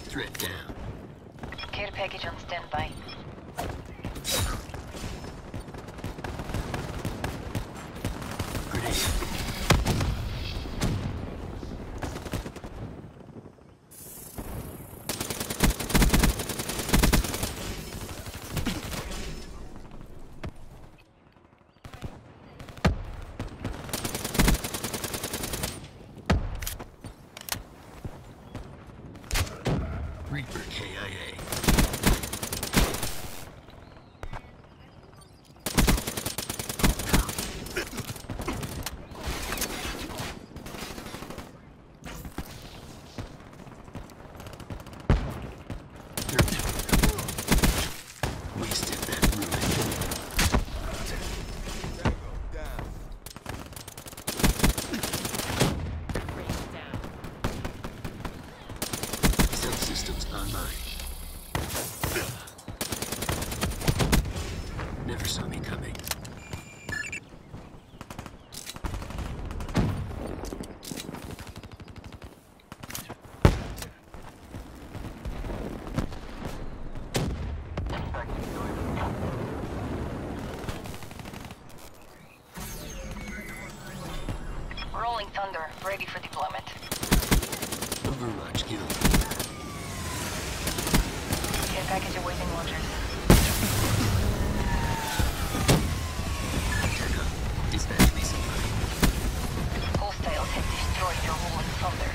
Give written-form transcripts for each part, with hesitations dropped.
Threat down. Care package on standby. Grenade. Reaper KIA. Wasted that ruin. Subsystems online. Never saw me coming. Rolling Thunder, ready for deployment. Overwatch kill. Care package awaiting orders. Turn up. Dispatch me somebody. Hostiles have destroyed your Rolling Thunder.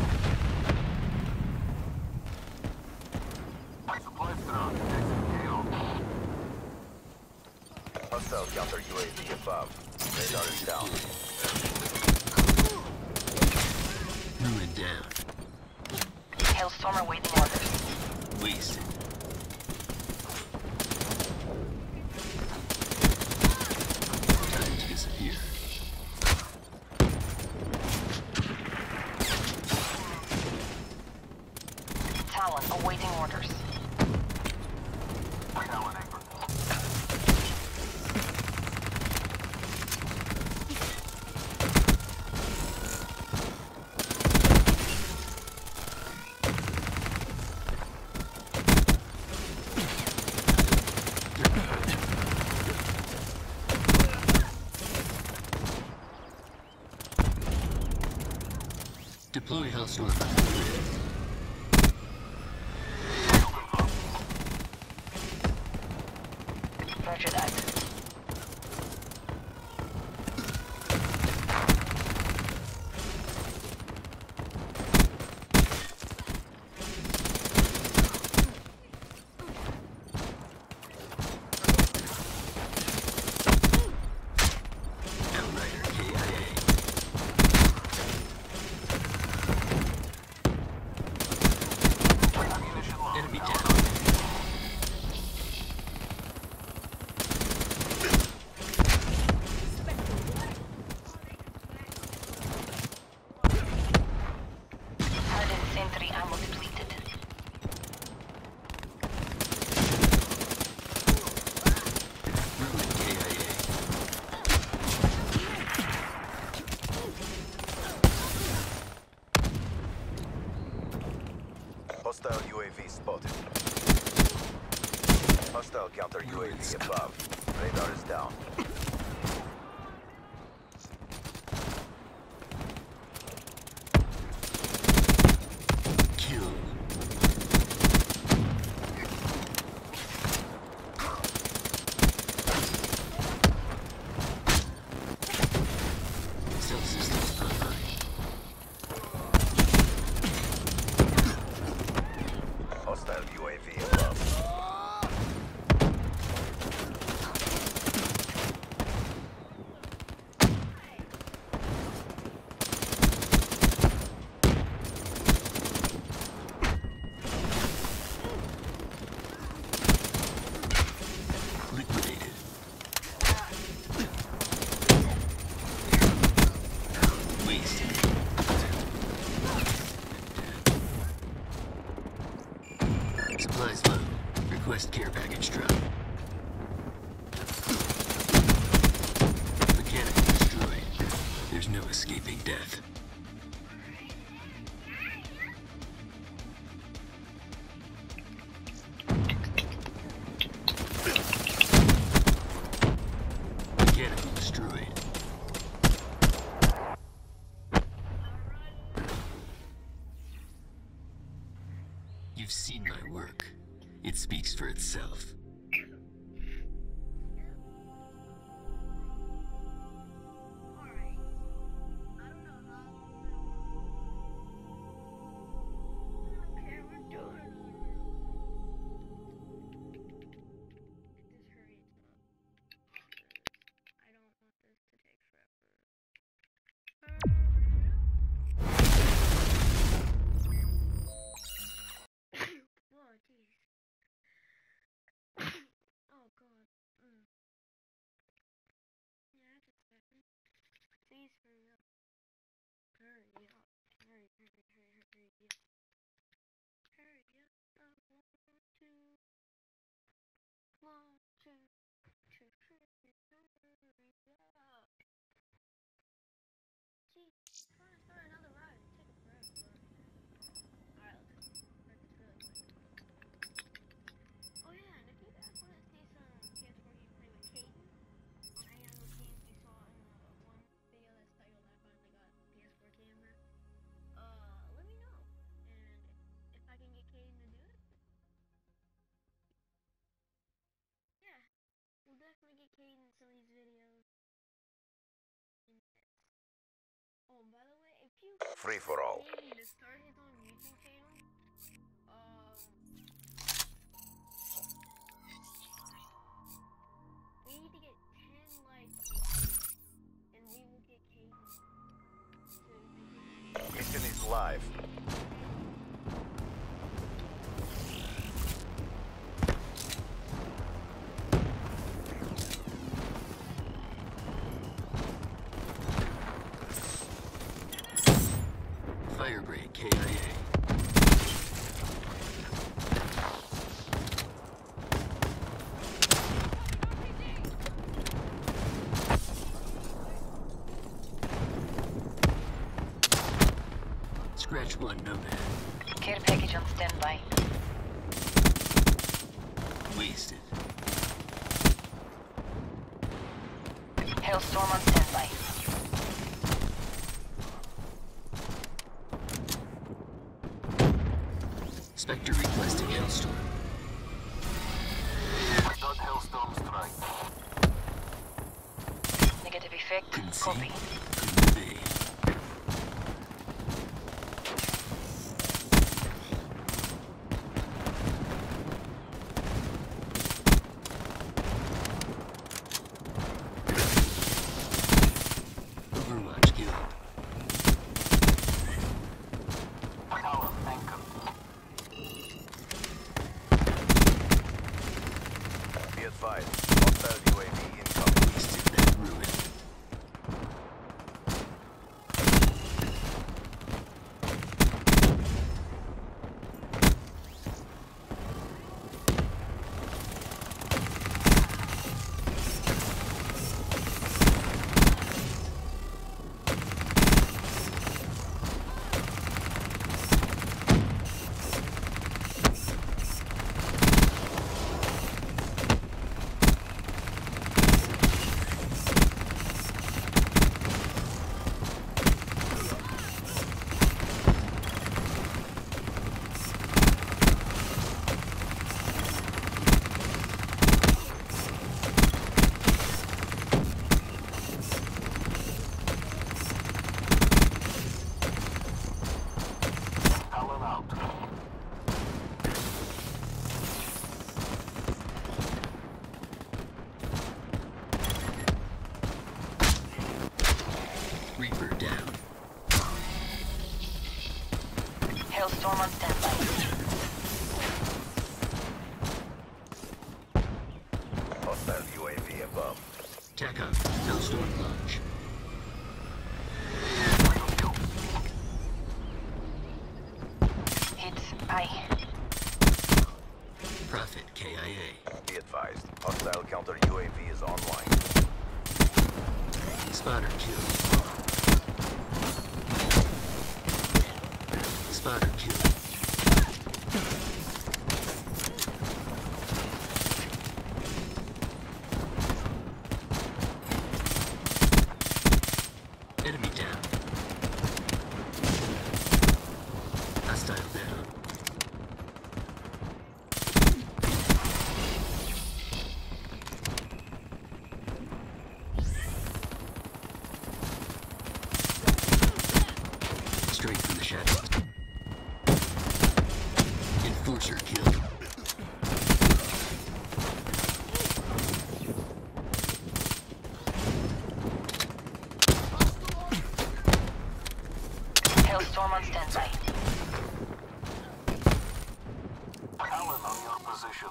Hostile counter UAV above. Radar is down. Ruin down. Hailstorm awaiting orders. Wasted. Time to disappear. Talon awaiting orders. Deploy Hellstorm. Roger that. Outrider KIA. Enemy down. Hardened sentry ammo depleted. Ruin KIA. Hostile UAV spotted. Hostile counter UAV above. Radar is down. Kill. Subsystems online. Hostile UAV above. Liquidated. Wasted. Supplies low. Request care package drop. Mechanical destroyed. There's no escaping death. You've seen my work. It speaks for itself. Definitely get Kayden some of these videos. Oh, by the way, if you Free for all. Kayden to start his own YouTube channel, we need to get 10 likes, and we will get Kayden to make it. Mission is live. Firebreak KIA. Scratch one, nomad. Care package on standby. Wasted. Hailstorm on standby. Spectre requesting hailstorm. Not Hellstorm strike. Negative effect. Couldn't see. Copy. Couldn't be. Overwatch killed. Tower anchor. Be advised. Hostile UAV incoming. Wasted that ruin. Talon out. Reaper down. Hailstorm on standby. Hostile UAV above. TACOM. Hailstorm launch. Hit. Aye. Prophet KIA. Be advised. Hostile counter UAV is online. Spotter killed. Spotter killed. Enemy down. Hostile down. Enforcer kill. Hailstorm on standby. Allen on your position.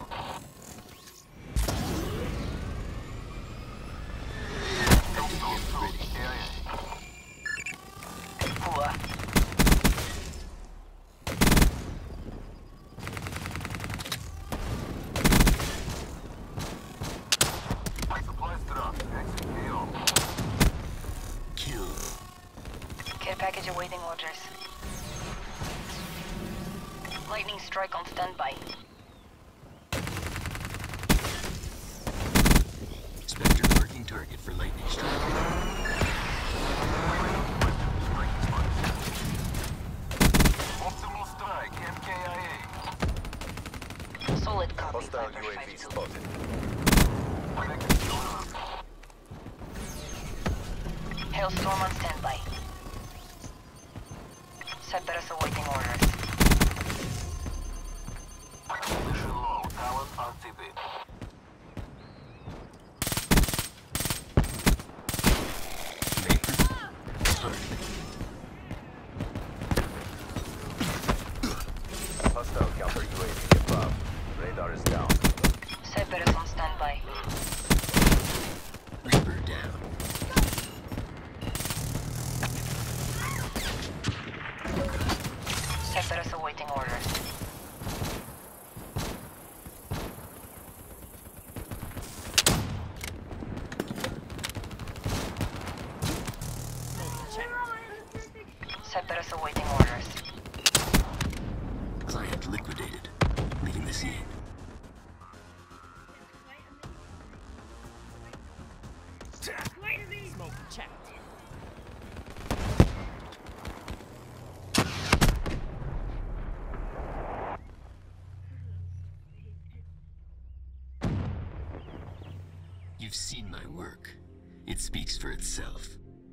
Boiii. Supplies dropped. Exit KO. Kill. Care package awaiting orders. Lightning strike on standby. Spectre marking target for lightning strike. Optimal strike. MKIA. Solid copy. Hostile Viper UAV 5-2. spotted. Hailstorm on standby. Cerberus awaiting orders. Mission low. Allen RTB. Hostile counter UAV above. Radar is down. Cerberus on standby. Reaper down. Cerberus awaiting orders. Cerberus awaiting orders. Client liquidated. Leaving the scene. Smoke checked. You've seen my work. It speaks for itself.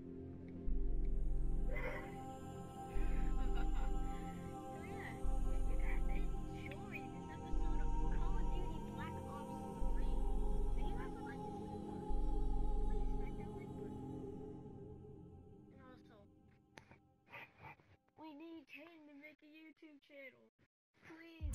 We need Kayden to make a YouTube channel. Please.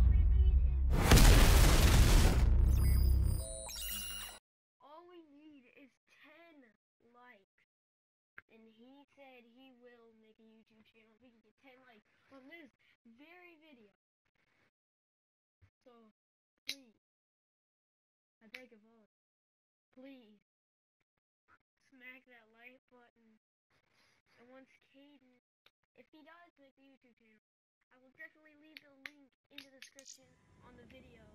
All we need is 10 likes. And he said he will make a YouTube channel if we can get 10 likes on this very video. So, please. I beg of all. Please. Smack that like button. And once Kayden, if he does make a YouTube channel, I will definitely leave the link in the description on the video.